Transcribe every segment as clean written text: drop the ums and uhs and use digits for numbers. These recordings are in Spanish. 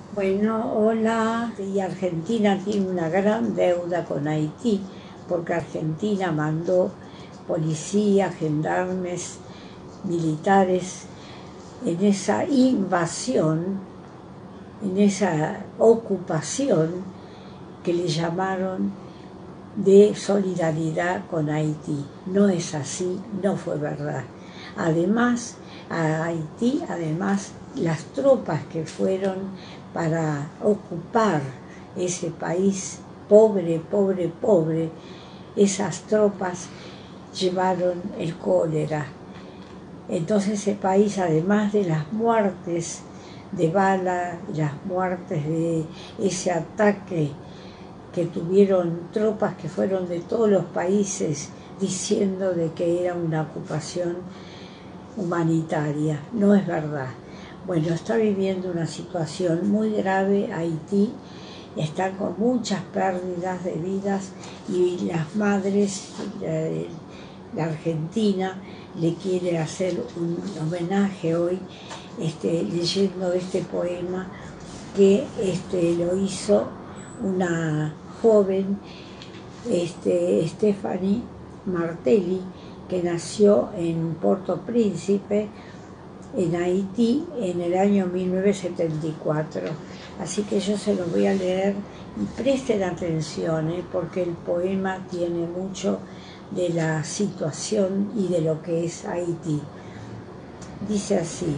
Bueno, hola, y Argentina tiene una gran deuda con Haití, porque Argentina mandó policías, gendarmes, militares en esa invasión, en esa ocupación que le llamaron de solidaridad con Haití. No es así, no fue verdad. Además, a Haití, las tropas que fueron para ocupar ese país pobre, pobre, pobre, esas tropas llevaron el cólera. Entonces ese país, además de las muertes de bala, las muertes de ese ataque que tuvieron tropas que fueron de todos los países diciendo de que era una ocupación humanitaria. No es verdad. Bueno, está viviendo una situación muy grave Haití, está con muchas pérdidas de vidas y las madres, la Argentina le quiere hacer un homenaje hoy leyendo este poema que lo hizo una joven, Stephanie Martelly, que nació en Puerto Príncipe, en Haití, en el año 1974. Así que yo se los voy a leer y presten atención, porque el poema tiene mucho de la situación y de lo que es Haití. Dice así: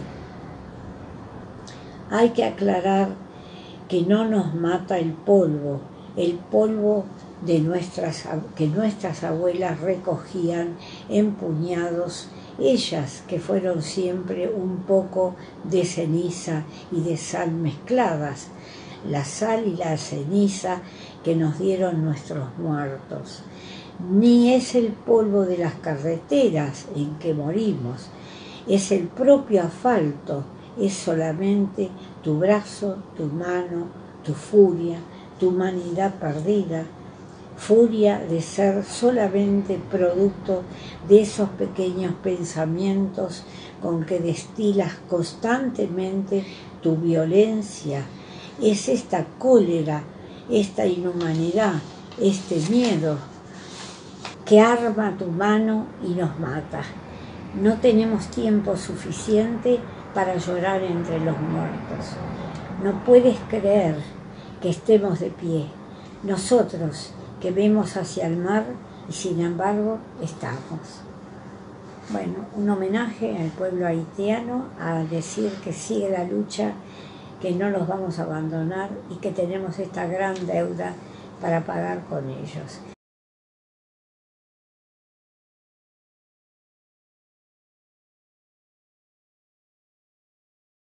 hay que aclarar que no nos mata el polvo que nuestras abuelas recogían en puñados, ellas que fueron siempre un poco de ceniza y de sal mezcladas, la sal y la ceniza que nos dieron nuestros muertos. Ni es el polvo de las carreteras en que morimos, es el propio asfalto, es solamente tu brazo, tu mano, tu furia, tu humanidad perdida, furia de ser solamente producto de esos pequeños pensamientos con que destilas constantemente tu violencia. Es esta cólera, esta inhumanidad, este miedo que arma tu mano y nos mata. No tenemos tiempo suficiente para llorar entre los muertos. No puedes creer que estemos de pie, nosotros que vemos hacia el mar y sin embargo estamos. Bueno, un homenaje al pueblo haitiano, a decir que sigue la lucha, que no los vamos a abandonar y que tenemos esta gran deuda para pagar con ellos.